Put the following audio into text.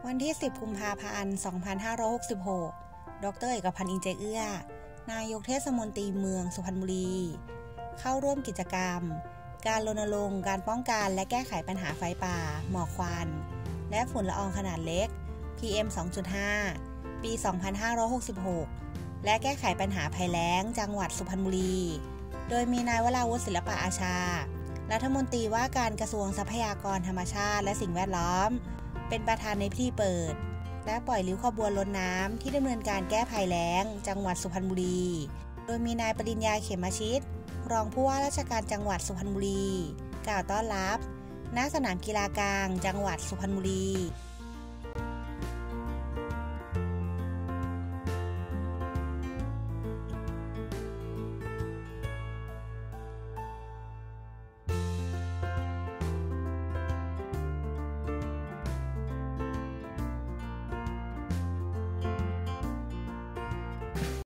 วันที่ 10 กุมภาพันธ์ 2566 ดร.เอกพันธ์ อินใจเอื้อ นายกเทศมนตรีเมืองสุพรรณบุรี เข้าร่วมกิจกรรม การรณรงค์การป้องกันและแก้ไขปัญหาไฟป่า หมอกควัน และฝุ่นละอองขนาดเล็ก PM 2.5 ปี 2566 และแก้ไขปัญหาภัยแล้งจังหวัดสุพรรณบุรี โดยมีนายวราวุฒิศิลปะอาชา รัฐมนตรีว่าการกระทรวงทรัพยากรธรรมชาติและสิ่งแวดล้อมเป็นประธานในพิธีเปิดและปล่อยริ้วขบวนรถน้ำที่ดำเนินการแก้ภัยแล้งจังหวัดสุพรรณบุรี โดยมีนายปริญญาเขมชิตรองผู้ว่าราชการจังหวัดสุพรรณบุรีกล่าวต้อนรับณสนามกีฬากลางจังหวัดสุพรรณบุรี